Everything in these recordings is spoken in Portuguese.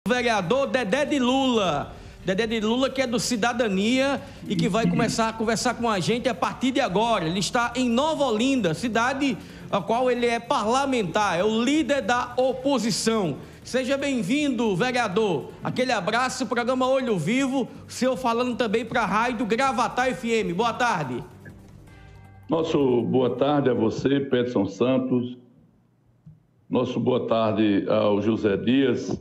Vereador Dedé de Lula. Dedé de Lula, que é do Cidadania e que vai começar a conversar com a gente a partir de agora. Ele está em Nova Olinda, cidade a qual ele é parlamentar, é o líder da oposição. Seja bem-vindo, vereador. Aquele abraço, programa Olho Vivo, o senhor falando também para a rádio Gravatar FM. Boa tarde. Nosso boa tarde a você, Peterson Santos. Nosso boa tarde ao José Dias.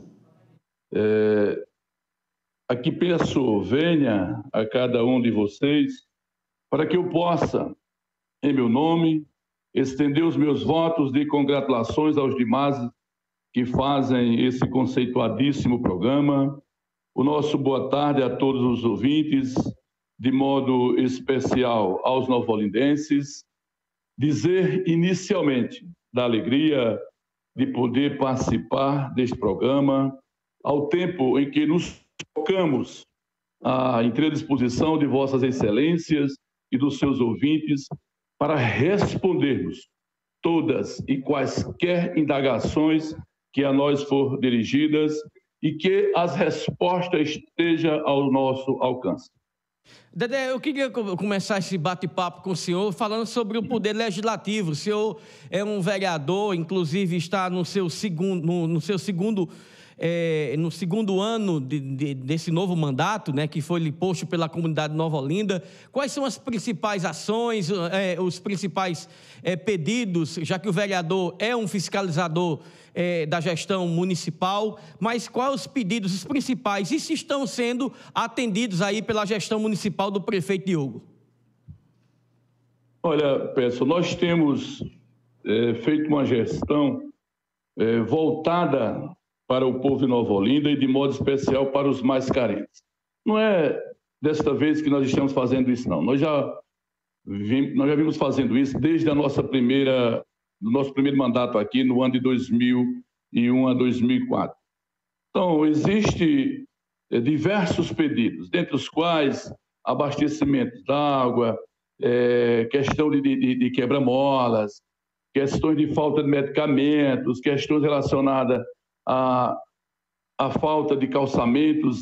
Aqui peço, venha a cada um de vocês para que eu possa, em meu nome, estender os meus votos de congratulações aos demais que fazem esse conceituadíssimo programa. O nosso boa tarde a todos os ouvintes, de modo especial aos novolindenses. Dizer inicialmente da alegria de poder participar deste programa, ao tempo em que nos colocamos à inteira disposição de vossas excelências e dos seus ouvintes para respondermos todas e quaisquer indagações que a nós for dirigidas e que as respostas estejam ao nosso alcance. Dedé, eu queria começar esse bate-papo com o senhor falando sobre o poder legislativo. O senhor é um vereador, inclusive está no seu segundo ano desse novo mandato, né, que foi lhe posto pela comunidade de Nova Olinda. Quais são as principais ações, os principais pedidos, já que o vereador é um fiscalizador da gestão municipal, mas quais os pedidos, os principais, e se estão sendo atendidos aí pela gestão municipal do prefeito Diogo? Olha, Peço, nós temos feito uma gestão voltada para o povo de Nova Olinda e de modo especial para os mais carentes. Não é desta vez que nós estamos fazendo isso, não. Nós já vimos fazendo isso desde do nosso primeiro mandato aqui no ano de 2001 a 2004. Então, existem diversos pedidos, dentre os quais abastecimento d'água, questão de quebra-molas, questões de falta de medicamentos, questões relacionadas à falta de calçamentos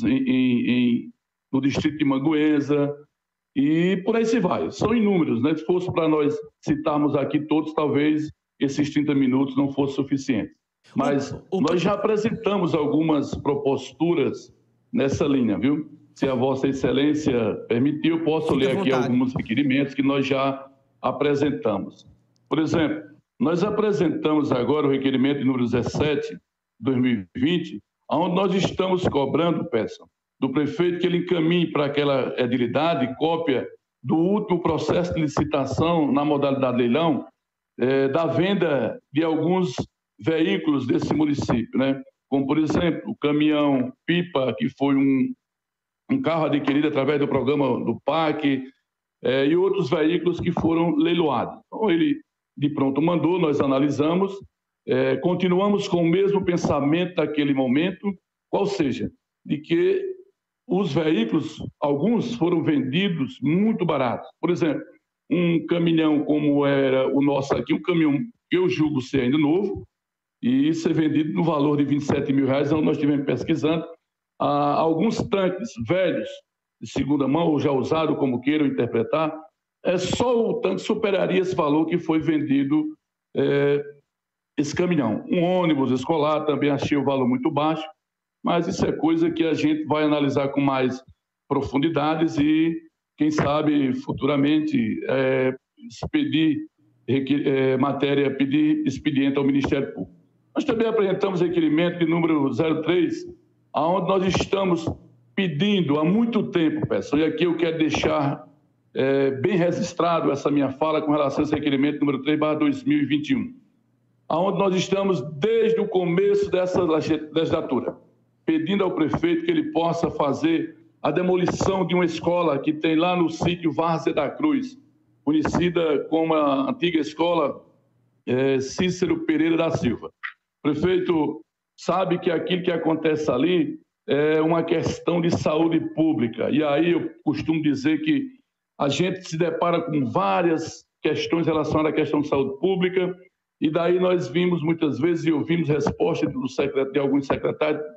no distrito de Mangueza, e por aí se vai. São inúmeros, né? Se fosse para nós citarmos aqui todos, talvez esses 30 minutos não fossem suficientes. Mas nós já apresentamos algumas proposturas nessa linha, viu? Se a Vossa Excelência permitir, eu posso ler aqui alguns requerimentos que nós já apresentamos. Por exemplo, nós apresentamos agora o requerimento número 17, de 2020, onde nós estamos cobrando, peçam, do prefeito que ele encaminhe para aquela edilidade cópia do último processo de licitação na modalidade leilão, da venda de alguns veículos desse município, né? Como, por exemplo, o caminhão pipa, que foi um carro adquirido através do programa do PAC, e outros veículos que foram leiloados. Então, ele, de pronto, mandou, nós analisamos, continuamos com o mesmo pensamento daquele momento, qual seja, de que os veículos, alguns foram vendidos muito baratos. Por exemplo, um caminhão como era o nosso aqui, um caminhão que eu julgo ser ainda novo, e ser vendido no valor de R$27 mil, onde nós estivemos pesquisando, alguns tanques velhos, de segunda mão, ou já usado, como queiram interpretar, só o tanque superaria esse valor que foi vendido esse caminhão. Um ônibus escolar também achei o valor muito baixo, mas isso é coisa que a gente vai analisar com mais profundidades e, quem sabe, futuramente, pedir expediente ao Ministério Público. Nós também apresentamos requerimento de número 03, onde nós estamos pedindo há muito tempo, pessoal, e aqui eu quero deixar bem registrado essa minha fala com relação a esse requerimento número 3/2021, onde nós estamos desde o começo dessa legislatura, pedindo ao prefeito que ele possa fazer a demolição de uma escola que tem lá no sítio Várzea da Cruz, conhecida como a antiga escola Cícero Pereira da Silva. O prefeito sabe que aquilo que acontece ali é uma questão de saúde pública, e aí eu costumo dizer que a gente se depara com várias questões relacionadas à questão de saúde pública, e daí nós vimos muitas vezes e ouvimos respostas de alguns secretários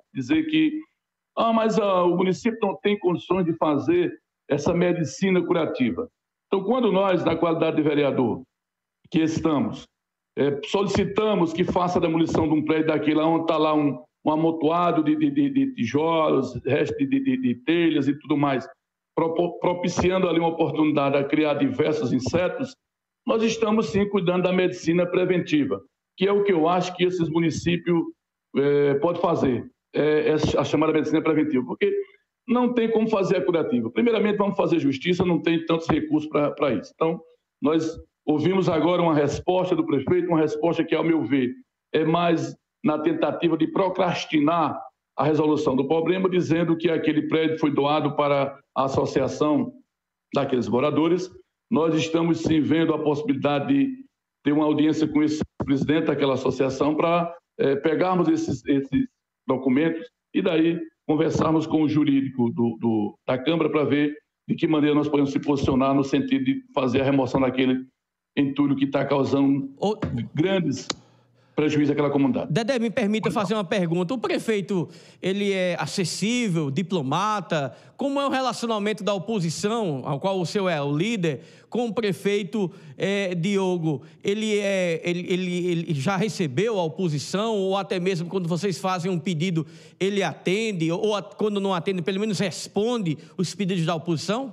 dizer que mas o município não tem condições de fazer essa medicina curativa. Então, quando nós, na qualidade de vereador, que estamos, solicitamos que faça a demolição de um prédio daquele, onde está lá um amontoado de tijolos, resto de telhas e tudo mais, propiciando ali uma oportunidade a criar diversos insetos, nós estamos sim cuidando da medicina preventiva, que é o que eu acho que esses municípios podem fazer, a chamada medicina preventiva, porque não tem como fazer a curativa. Primeiramente, vamos fazer justiça, não tem tantos recursos para isso. Então, nós ouvimos agora uma resposta do prefeito, uma resposta que, ao meu ver, é mais na tentativa de procrastinar a resolução do problema, dizendo que aquele prédio foi doado para a associação daqueles moradores. Nós estamos sim vendo a possibilidade de ter uma audiência com esse presidente daquela associação para pegarmos esses documentos e daí conversarmos com o jurídico da Câmara para ver de que maneira nós podemos se posicionar no sentido de fazer a remoção daquele entulho que está causando grandes prejuízo àquela comunidade. Dedé, me permita fazer uma pergunta. O prefeito, ele é acessível, diplomata? Como é o relacionamento da oposição, ao qual o senhor é o líder, com o prefeito Diogo? Ele já recebeu a oposição, ou até mesmo quando vocês fazem um pedido, ele atende, ou quando não atende, pelo menos responde os pedidos da oposição?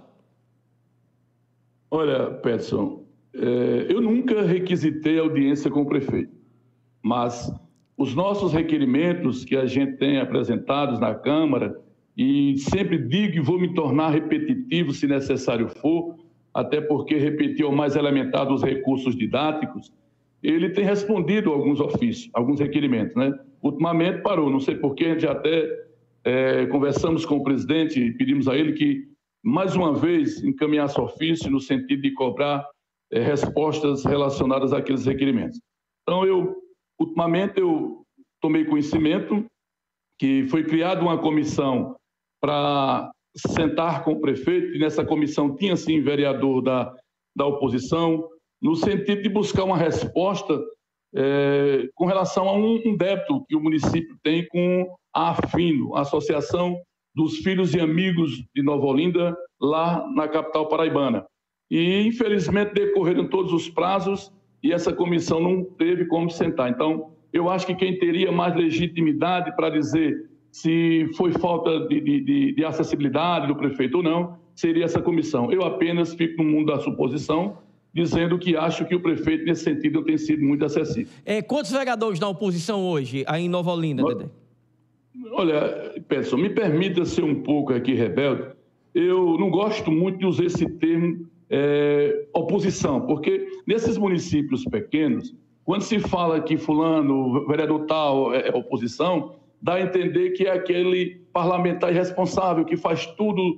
Olha, Peterson, eu nunca requisitei audiência com o prefeito. Mas os nossos requerimentos que a gente tem apresentados na Câmara, e sempre digo e vou me tornar repetitivo se necessário for, até porque repetir é o mais elementar dos recursos didáticos, ele tem respondido a alguns ofícios, alguns requerimentos, né? Ultimamente parou, não sei porquê, a gente até conversamos com o presidente e pedimos a ele que, mais uma vez, encaminhasse ofício no sentido de cobrar respostas relacionadas àqueles requerimentos. Então, ultimamente eu tomei conhecimento que foi criada uma comissão para sentar com o prefeito, e nessa comissão tinha sim vereador da oposição, no sentido de buscar uma resposta com relação a um débito que o município tem com a Afino, a Associação dos Filhos e Amigos de Nova Olinda, lá na capital paraibana. E infelizmente decorreram todos os prazos e essa comissão não teve como sentar. Então, eu acho que quem teria mais legitimidade para dizer se foi falta de acessibilidade do prefeito ou não, seria essa comissão. Eu apenas fico no mundo da suposição, dizendo que acho que o prefeito, nesse sentido, tem sido muito acessível. Quantos vereadores da oposição hoje, aí em Nova Olinda, Dedé? Olha, Peterson, me permita ser um pouco aqui rebelde. Eu não gosto muito de usar esse termo oposição, porque nesses municípios pequenos, quando se fala que fulano, vereador tal, é oposição, dá a entender que é aquele parlamentar irresponsável que faz tudo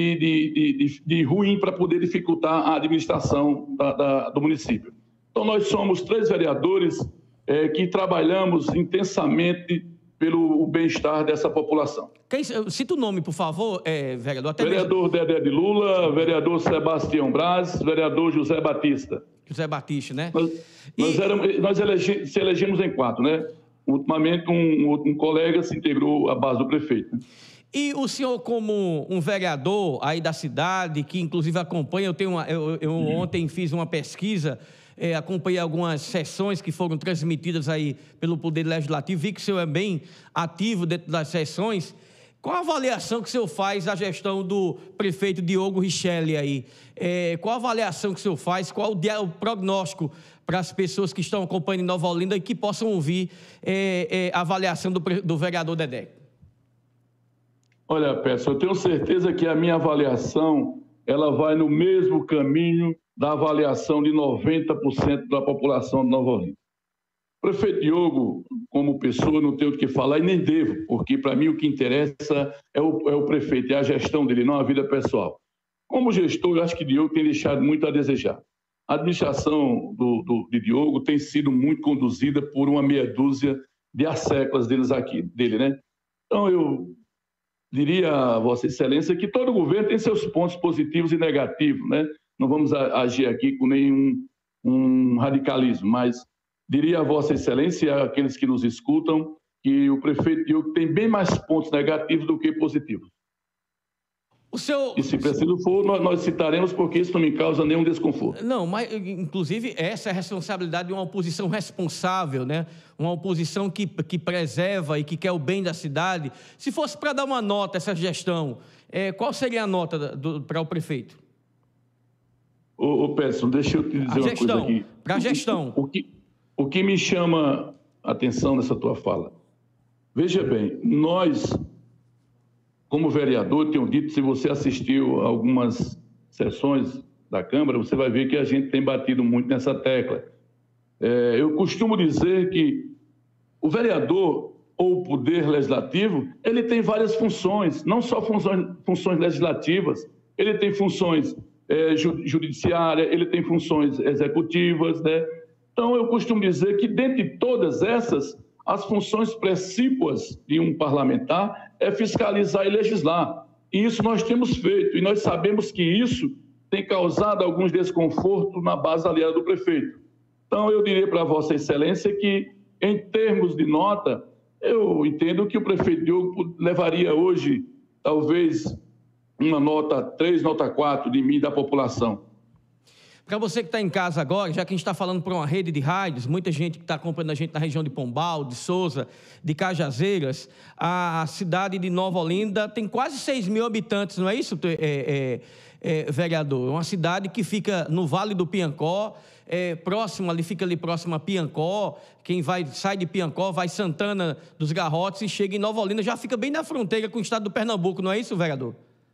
de ruim para poder dificultar a administração do município. Então, nós somos 3 vereadores que trabalhamos intensamente pelo bem-estar dessa população. Cita o nome, por favor, vereador. Vereador Dedé de Lula, vereador Sebastião Braz, vereador José Batista. José Batista, né? Nós se elegemos em 4, né? Ultimamente, um colega se integrou à base do prefeito. E o senhor, como um vereador aí da cidade, que inclusive acompanha, eu ontem fiz uma pesquisa, acompanhei algumas sessões que foram transmitidas aí pelo Poder Legislativo, vi que o senhor é bem ativo dentro das sessões. Qual a avaliação que o senhor faz da gestão do prefeito Diogo Richelli aí? Qual a avaliação que o senhor faz? Qual o prognóstico para as pessoas que estão acompanhando em Nova Olinda e que possam ouvir a avaliação do vereador Dedé? Olha, Peço, eu tenho certeza que a minha avaliação ela vai no mesmo caminho da avaliação de 90% da população de Nova Olinda. O prefeito Diogo, como pessoa, não tenho o que falar e nem devo, porque para mim o que interessa é o prefeito, é a gestão dele, não a vida pessoal. Como gestor, eu acho que Diogo tem deixado muito a desejar. A administração de Diogo tem sido muito conduzida por uma meia dúzia de asseclas dele, né? Então, eu diria a Vossa Excelência que todo governo tem seus pontos positivos e negativos, né? Não vamos agir aqui com nenhum radicalismo, mas diria a Vossa Excelência e àqueles que nos escutam que o prefeito Diogo tem bem mais pontos negativos do que positivos. E se preciso for, nós citaremos, porque isso não me causa nenhum desconforto. Não, mas inclusive essa é a responsabilidade de uma oposição responsável, né? Uma oposição que preserva e que quer o bem da cidade. Se fosse para dar uma nota a essa gestão, qual seria a nota para o prefeito? Ô Peterson, deixa eu te dizer uma coisa aqui. Para a gestão. O que me chama a atenção nessa tua fala, veja bem, nós, como vereador, tenho dito, se você assistiu a algumas sessões da Câmara, você vai ver que a gente tem batido muito nessa tecla. Eu costumo dizer que o vereador ou o poder legislativo, ele tem várias funções, não só funções legislativas, ele tem funções judiciárias, ele tem funções executivas, né? Então, eu costumo dizer que, dentre todas essas, as funções precípuas de um parlamentar é fiscalizar e legislar. E isso nós temos feito, e nós sabemos que isso tem causado alguns desconfortos na base aliada do prefeito. Então, eu diria para Vossa Excelência que, em termos de nota, eu entendo que o prefeito Diogo levaria hoje, talvez, uma nota 3, nota 4 de mim, da população. Para você que está em casa agora, já que a gente está falando para uma rede de rádios, muita gente que está acompanhando a gente na região de Pombal, de Sousa, de Cajazeiras, a cidade de Nova Olinda tem quase 6 mil habitantes, não é isso, vereador? É uma cidade que fica no Vale do Piancó, fica ali próximo a Piancó. Quem sai de Piancó, vai Santana dos Garrotes e chega em Nova Olinda, já fica bem na fronteira com o estado do Pernambuco, não é isso, vereador?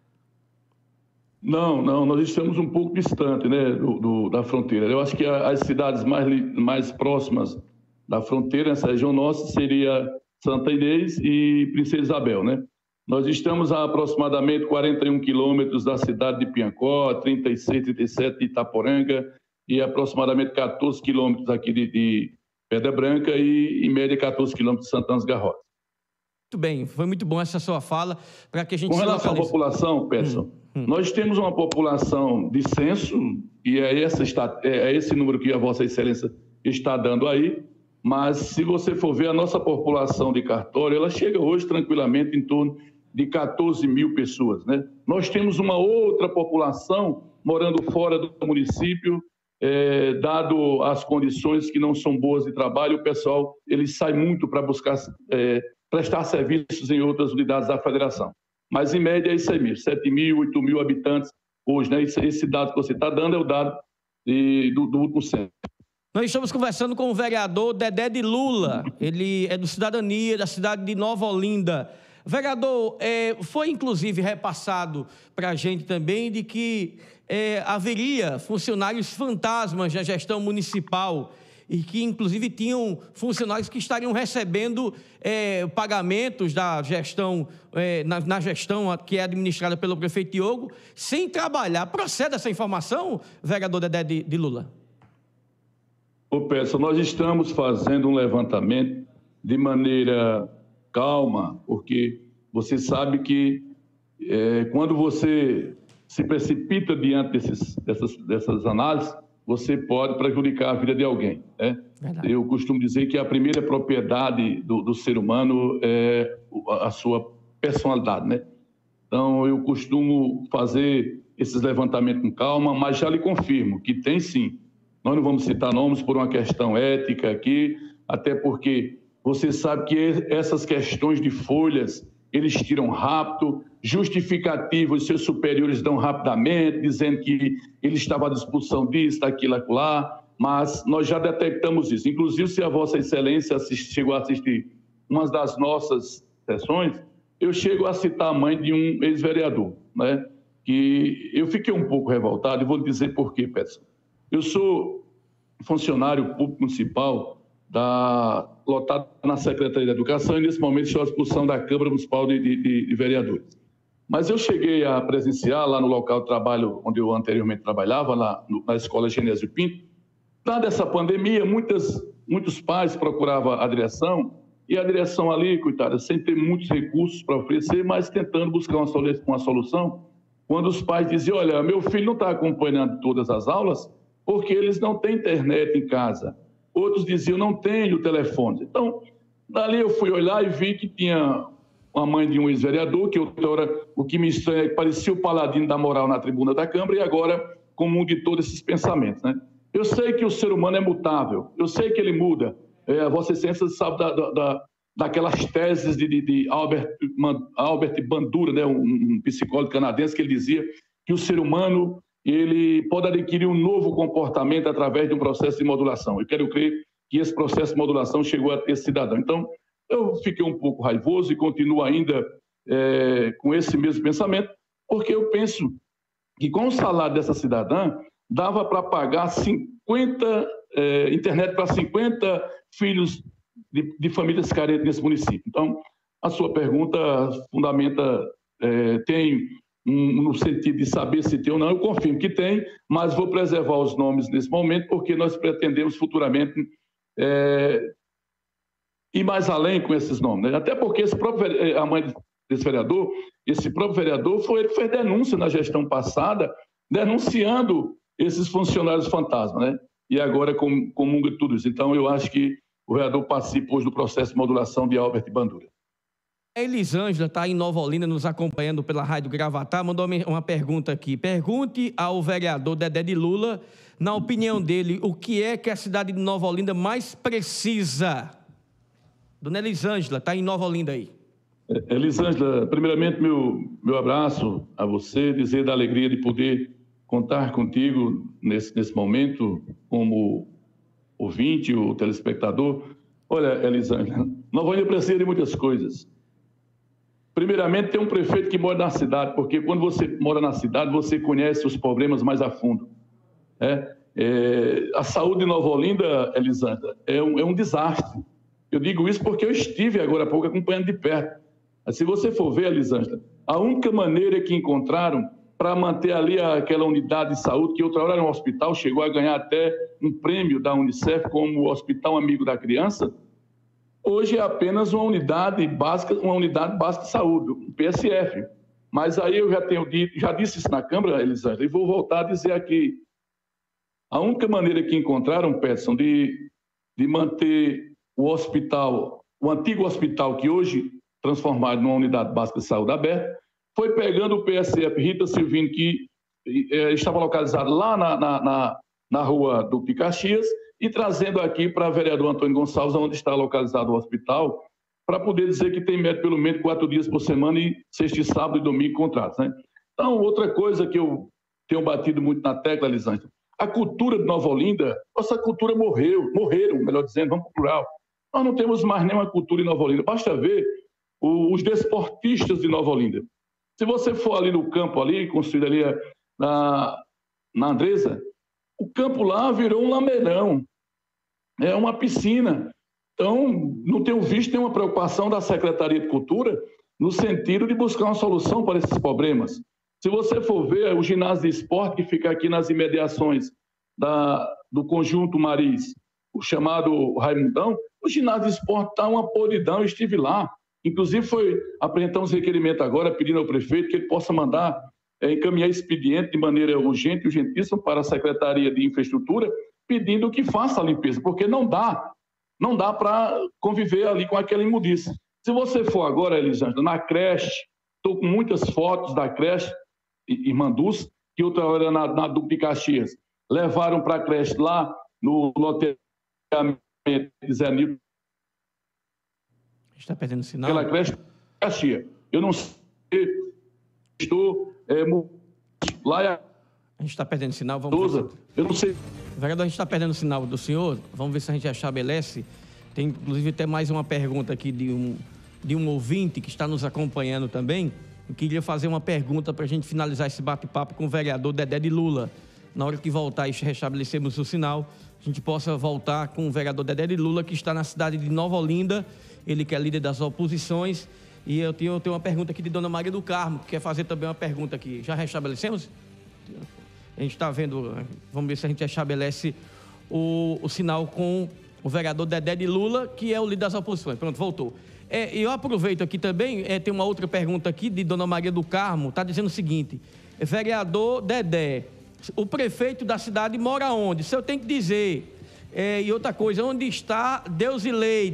Não, nós estamos um pouco distante, né, da fronteira. Eu acho que as cidades mais próximas da fronteira, nessa região nossa, seria Santa Inês e Princesa Isabel, né? Nós estamos a aproximadamente 41 quilômetros da cidade de Piancó, 36, 37 de Itaporanga e aproximadamente 14 quilômetros aqui de Pedra Branca e, em média, 14 quilômetros de Santana dos Garrotes. Muito bem, foi muito bom essa sua fala, para que a gente... Com relação à população, Peterson, nós temos uma população de censo, e é esse número que a Vossa Excelência está dando aí, mas se você for ver a nossa população de cartório, ela chega hoje tranquilamente em torno de 14 mil pessoas, né? Nós temos uma outra população morando fora do município, dado as condições que não são boas de trabalho, o pessoal ele sai muito para buscar prestar serviços em outras unidades da federação. Mas, em média, é isso aí mesmo, 7 mil, 8 mil habitantes hoje, né? Esse dado que você está dando é o dado do último censo. Nós estamos conversando com o vereador Dedé de Lula, ele é do Cidadania, da cidade de Nova Olinda. Vereador, foi inclusive repassado para a gente também de que haveria funcionários fantasmas na gestão municipal e que inclusive tinham funcionários que estariam recebendo pagamentos da gestão, na gestão que é administrada pelo prefeito Diogo, sem trabalhar. Procede essa informação, vereador Dedé de Lula? Ô Peça, nós estamos fazendo um levantamento de maneira calma, porque você sabe que quando você se precipita diante dessas análises, você pode prejudicar a vida de alguém, né? Eu costumo dizer que a primeira propriedade do ser humano é a sua personalidade, né? Então, eu costumo fazer esses levantamentos com calma, mas já lhe confirmo que tem sim. Nós não vamos citar nomes por uma questão ética aqui, até porque você sabe que essas questões de folhas, eles tiram rápido, justificativos, seus superiores dão rapidamente, dizendo que ele estava à disposição disso, daquilo, acolá, mas nós já detectamos isso. Inclusive, se a Vossa Excelência chegou a assistir uma das nossas sessões, eu chego a citar a mãe de um ex-vereador, né? Que eu fiquei um pouco revoltado, e vou lhe dizer por quê, Peterson. Eu sou funcionário público municipal lotado na Secretaria de Educação e, nesse momento, estou à disposição da Câmara Municipal de Vereadores. Mas eu cheguei a presenciar lá no local de trabalho onde eu anteriormente trabalhava, lá na Escola Genésio Pinto. Dada essa pandemia, muitos pais procuravam a direção, e a direção ali, coitada, sem ter muitos recursos para oferecer, mas tentando buscar uma solução, quando os pais diziam, olha, meu filho não está acompanhando todas as aulas porque eles não têm internet em casa. Outros diziam, não tenho telefone. Então, Dali eu fui olhar e vi que tinha uma mãe de um ex-vereador, que o que me estranha é que parecia o paladino da moral na tribuna da Câmara, e agora comum de todos esses pensamentos, né? Eu sei que o ser humano é mutável, eu sei que ele muda. Vossa Excelência sabe daquelas teses de Albert Bandura, né, um psicólogo canadense, que ele dizia que o ser humano ele pode adquirir um novo comportamento através de um processo de modulação. Eu quero crer que esse processo de modulação chegou a esse cidadão. Então, eu fiquei um pouco raivoso e continuo ainda com esse mesmo pensamento, porque eu penso que com o salário dessa cidadã, dava para pagar 50 internet para 50 filhos de famílias carentes nesse município. Então, a sua pergunta fundamenta, tem no sentido de saber se tem ou não, eu confirmo que tem, mas vou preservar os nomes nesse momento, porque nós pretendemos futuramente ir mais além com esses nomes, né? Até porque a mãe desse vereador, esse próprio vereador, foi ele que fez denúncia na gestão passada, denunciando esses funcionários fantasma, né? E agora comunga tudo isso. Então, eu acho que o vereador participa hoje do processo de modulação de Albert Bandura. A Elisângela está em Nova Olinda nos acompanhando pela Rádio Gravatá, mandou uma pergunta aqui. Pergunte ao vereador Dedé de Lula, na opinião dele, o que é que a cidade de Nova Olinda mais precisa? Dona Elisângela, está em Nova Olinda aí. Elisângela, primeiramente, meu abraço a você, dizer da alegria de poder contar contigo nesse momento, como ouvinte ou telespectador. Olha, Elisângela, Nova Olinda precisa de muitas coisas. Primeiramente, tem um prefeito que mora na cidade, porque quando você mora na cidade, você conhece os problemas mais a fundo. A saúde de Nova Olinda, Elisângela, é um desastre. Eu digo isso porque eu estive agora há pouco acompanhando de perto. Se você for ver, Elisângela, a única maneira que encontraram para manter ali aquela unidade de saúde, que outra hora era um hospital, chegou a ganhar até um prêmio da Unicef como Hospital Amigo da Criança, hoje é apenas uma unidade básica de saúde, um PSF. Mas aí eu já disse isso na Câmara, Elisângela, e vou voltar a dizer aqui. A única maneira que encontraram, Peterson, de manter o hospital, o antigo hospital que hoje transformado numa unidade básica de saúde aberta, foi pegando o PSF Rita Silvino, que estava localizado lá na rua do Picaxias, e trazendo aqui para o vereador Antônio Gonçalves, onde está localizado o hospital, para poder dizer que tem médico pelo menos 4 dias por semana e sexta, sábado e domingo contratos, né? Então, outra coisa que eu tenho batido muito na tecla, Elisângela, a cultura de Nova Olinda, nossa cultura morreram, melhor dizendo, vamos para o plural. Nós não temos mais nenhuma cultura em Nova Olinda. Basta ver os desportistas de Nova Olinda. Se você for ali no campo, ali, construído ali na Andresa, o campo lá virou um lameirão, é uma piscina. Então, não tenho visto nenhuma preocupação da Secretaria de Cultura no sentido de buscar uma solução para esses problemas. Se você for ver o ginásio de esporte que fica aqui nas imediações do Conjunto Maris, o chamado Raimundão, o ginásio de esporte está uma podridão, eu estive lá. Inclusive, apresentamos requerimento agora, pedindo ao prefeito que ele possa mandar encaminhar expediente de maneira urgente e urgentíssima para a Secretaria de Infraestrutura, pedindo que faça a limpeza, porque não dá para conviver ali com aquela imundice. Se você for agora, Elisângela, na creche, estou com muitas fotos da creche Irmã Dulce, que outra hora na Duque Caxias, levaram para a creche lá no loteamento de Zé Nilton. Está perdendo sinal? Aquela creche Caxias. Eu não sei, estou lá. A gente está perdendo sinal, vamos ver. Eu não sei. Vereador, a gente está perdendo o sinal do senhor, vamos ver se a gente estabelece. Tem, inclusive, até mais uma pergunta aqui de um ouvinte que está nos acompanhando também. Eu queria fazer uma pergunta para a gente finalizar esse bate-papo com o vereador Dedé de Lula. Na hora que voltar e restabelecermos o sinal, a gente possa voltar com o vereador Dedé de Lula, que está na cidade de Nova Olinda, ele que é líder das oposições. E eu tenho uma pergunta aqui de Dona Maria do Carmo, que quer fazer também uma pergunta aqui. Já restabelecemos? A gente está vendo, vamos ver se a gente estabelece o sinal com o vereador Dedé de Lula, que é o líder das oposições. Pronto, voltou. Eu aproveito aqui também, tem uma outra pergunta aqui de Dona Maria do Carmo, está dizendo o seguinte: vereador Dedé, o prefeito da cidade mora onde? Se eu tenho que dizer. E outra coisa, onde está Deusileide,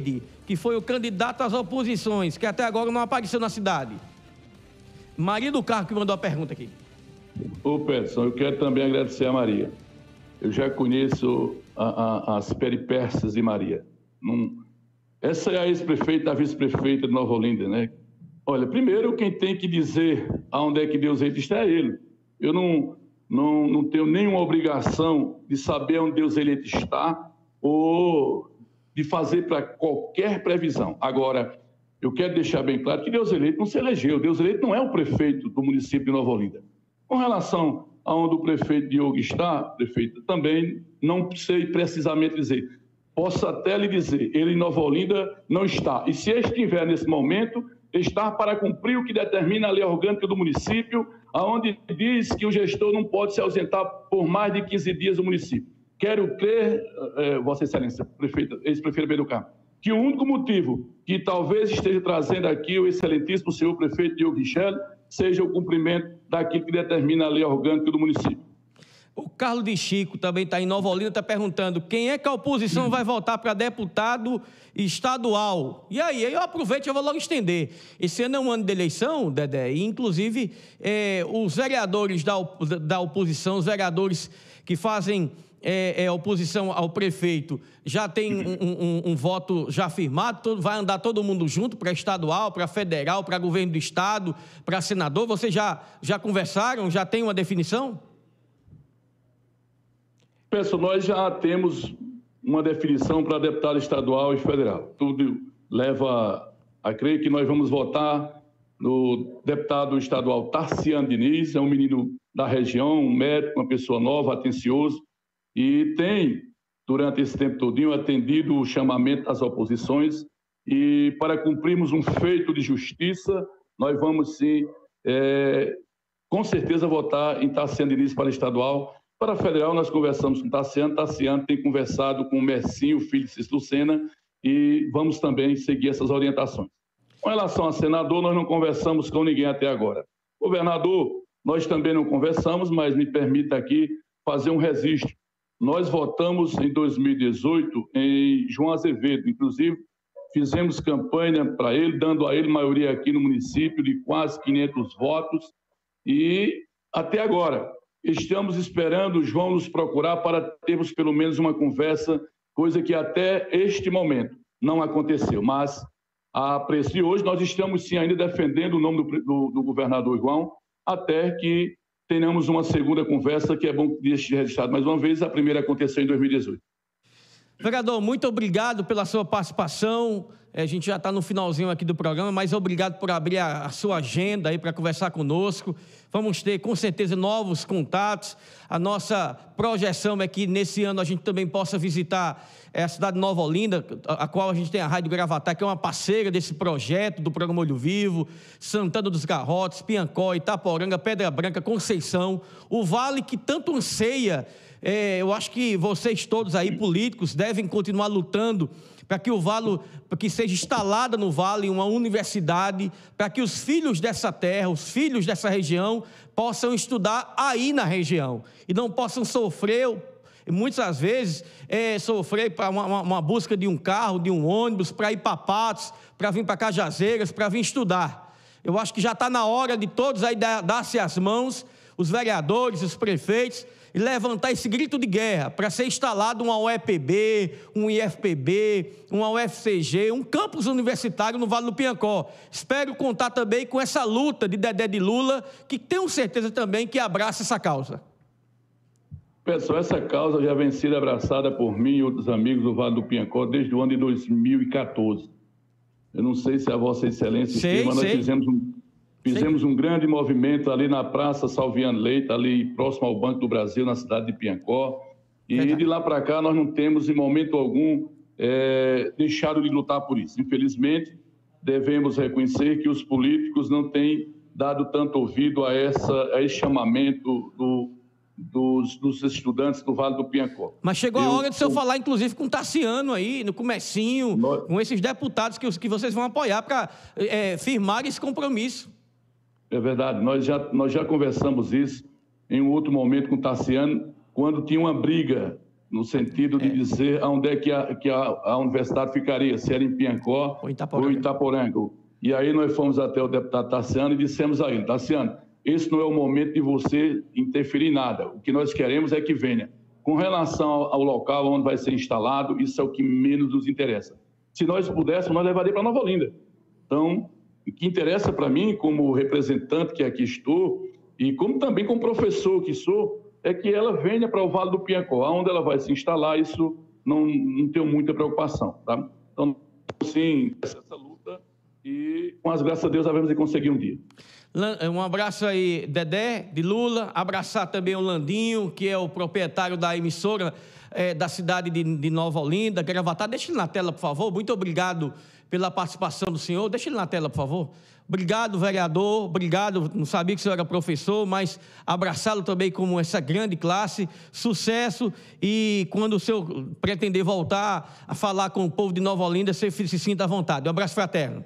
que foi o candidato às oposições, que até agora não apareceu na cidade. Maria do Carmo que mandou a pergunta aqui. Ô, Peterson, eu quero também agradecer a Maria. Eu já conheço as peripécias de Maria. Essa é a ex-prefeita, a vice-prefeita de Nova Olinda, né? Olha, primeiro, quem tem que dizer aonde é que Deus está é ele. Eu não tenho nenhuma obrigação de saber onde Deus está ou de fazer para qualquer previsão. Agora, eu quero deixar bem claro que Deus eleito não se elegeu. Deus eleito não é o prefeito do município de Nova Olinda. Com relação aonde o prefeito Diogo está, prefeito, também não sei precisamente dizer. Posso até lhe dizer, ele em Nova Olinda não está. E se estiver nesse momento, está para cumprir o que determina a lei orgânica do município, aonde diz que o gestor não pode se ausentar por mais de 15 dias do município. Quero crer, Vossa Excelência, ex-prefeito Maria do Carmo, que o único motivo que talvez esteja trazendo aqui o excelentíssimo senhor prefeito Diogo Richelle seja o cumprimento daquilo que determina a lei orgânica do município. O Carlos de Chico também está em Nova Olinda, está perguntando quem é que a oposição vai votar para deputado estadual. E aí eu aproveito e vou logo estender. Esse ano é um ano de eleição, Dedé, e inclusive os vereadores da oposição, os vereadores que fazem oposição ao prefeito, já tem um voto já firmado, vai andar todo mundo junto para estadual, para federal, para governo do estado, para senador. Vocês já conversaram, já tem uma definição? Pessoal, nós já temos uma definição para deputado estadual e federal. Tudo leva a crer que nós vamos votar no deputado estadual Tarciano Diniz, é um menino da região, um médico, uma pessoa nova, atencioso, e tem, durante esse tempo todinho, atendido o chamamento das oposições, e para cumprirmos um feito de justiça, nós vamos sim, com certeza, votar em Tarciano Diniz para estadual. Para a federal, nós conversamos com Tarciano tem conversado com o Mercinho, filho de Cícero Lucena, e vamos também seguir essas orientações. Com relação a senador, nós não conversamos com ninguém até agora. Governador, nós também não conversamos, mas me permita aqui fazer um registro. Nós votamos em 2018 em João Azevedo, inclusive fizemos campanha para ele, dando a ele maioria aqui no município de quase 500 votos, e até agora estamos esperando o João nos procurar para termos pelo menos uma conversa, coisa que até este momento não aconteceu. Mas, a preço de hoje, nós estamos sim ainda defendendo o nome do governador João, até que tenhamos uma segunda conversa, que é bom que deixe registrado mais uma vez. A primeira aconteceu em 2018. Vereador, muito obrigado pela sua participação. A gente já está no finalzinho aqui do programa, mas obrigado por abrir a sua agenda aí para conversar conosco. Vamos ter, com certeza, novos contatos. A nossa projeção é que nesse ano a gente também possa visitar a cidade de Nova Olinda, a qual a gente tem a Rádio Gravatá, que é uma parceira desse projeto do programa Olho Vivo, Santana dos Garrotes, Piancó, Itaporanga, Pedra Branca, Conceição, o vale que tanto anseia. Eu acho que vocês todos aí, políticos, devem continuar lutando para que o Vale, para que seja instalada no Vale uma universidade, para que os filhos dessa terra, os filhos dessa região, possam estudar aí na região e não possam sofrer, muitas vezes, sofrer para uma busca de um carro, de um ônibus, para ir para Patos, para vir para Cajazeiras, para vir estudar. Eu acho que já está na hora de todos aí dar-se as mãos, os vereadores, os prefeitos, e levantar esse grito de guerra para ser instalado uma UEPB, um IFPB, uma UFCG, um campus universitário no Vale do Piancó. Espero contar também com essa luta de Dedé de Lula, que tenho certeza também que abraça essa causa. Pessoal, essa causa já vem sendo abraçada por mim e outros amigos do Vale do Piancó desde o ano de 2014. Eu não sei se a Vossa Excelência mas nós fizemos um grande movimento ali na Praça Salviano Leite, ali próximo ao Banco do Brasil, na cidade de Piancó. E de lá para cá nós não temos, em momento algum, deixado de lutar por isso. Infelizmente, devemos reconhecer que os políticos não têm dado tanto ouvido a esse chamamento dos estudantes do Vale do Piancó. Mas chegou a hora de o senhor falar, inclusive, com o Tarciano aí, no comecinho, com esses deputados que vocês vão apoiar para firmar esse compromisso. É verdade, nós já conversamos isso em um outro momento com o Tarciano, quando tinha uma briga no sentido de dizer onde é que a universidade ficaria, se era em Piancó ou em Itaporanga. E aí nós fomos até o deputado Tarciano e dissemos a ele: Tarciano, esse não é o momento de você interferir em nada. O que nós queremos é que venha. Com relação ao local onde vai ser instalado, isso é o que menos nos interessa. Se nós pudéssemos, nós levaríamos para Nova Olinda. Então, o que interessa para mim, como representante que aqui estou, e como também como professor que sou, é que ela venha para o Vale do Piancó. Onde ela vai se instalar, isso não tenho muita preocupação. Tá? Então, sim, essa luta, e com as graças a Deus, havemos de conseguir um dia. Um abraço aí, Dedé, de Lula. Abraçar também o Landinho, que é o proprietário da emissora da cidade de Nova Olinda, Gravatá. Deixa ele na tela, por favor. Muito obrigado pela participação do senhor. Deixa ele na tela, por favor. Obrigado, vereador. Obrigado. Não sabia que o senhor era professor, mas abraçá-lo também como essa grande classe. Sucesso. E quando o senhor pretender voltar a falar com o povo de Nova Olinda, você se sinta à vontade. Um abraço fraterno.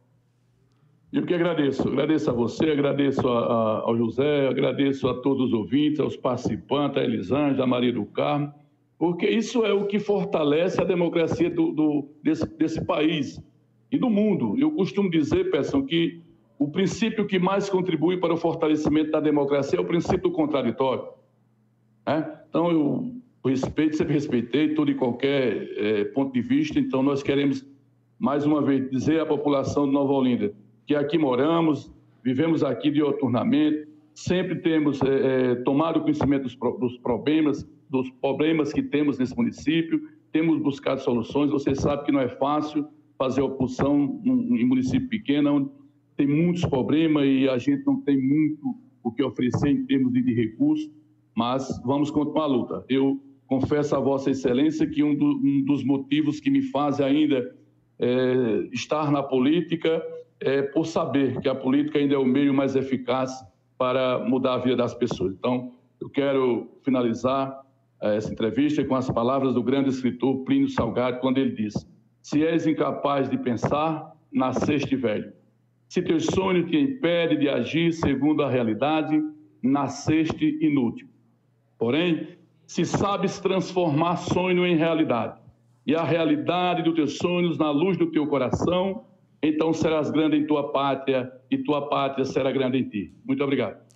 Eu que agradeço a você, agradeço ao José, agradeço a todos os ouvintes, aos participantes, a Elisângela, a Maria do Carmo, porque isso é o que fortalece a democracia desse país e do mundo. Eu costumo dizer, Peção, que o princípio que mais contribui para o fortalecimento da democracia é o princípio do contraditório. Então, eu respeito, sempre respeitei todo e qualquer ponto de vista. Então, nós queremos, mais uma vez, dizer à população de Nova Olinda que aqui moramos, vivemos aqui dioturnamente, sempre temos tomado conhecimento dos problemas que temos nesse município, temos buscado soluções. Você sabe que não é fácil fazer oposição em município pequeno, onde tem muitos problemas e a gente não tem muito o que oferecer em termos de recursos, mas vamos continuar a luta. Eu confesso a Vossa Excelência que um dos motivos que me faz ainda estar na política por saber que a política ainda é o meio mais eficaz para mudar a vida das pessoas. Então, eu quero finalizar essa entrevista com as palavras do grande escritor Plínio Salgado, quando ele diz: se és incapaz de pensar, nasceste velho. Se teu sonho te impede de agir segundo a realidade, nasceste inútil. Porém, se sabes transformar sonho em realidade, e a realidade dos teus sonhos na luz do teu coração, então serás grande em tua pátria, e tua pátria será grande em ti. Muito obrigado.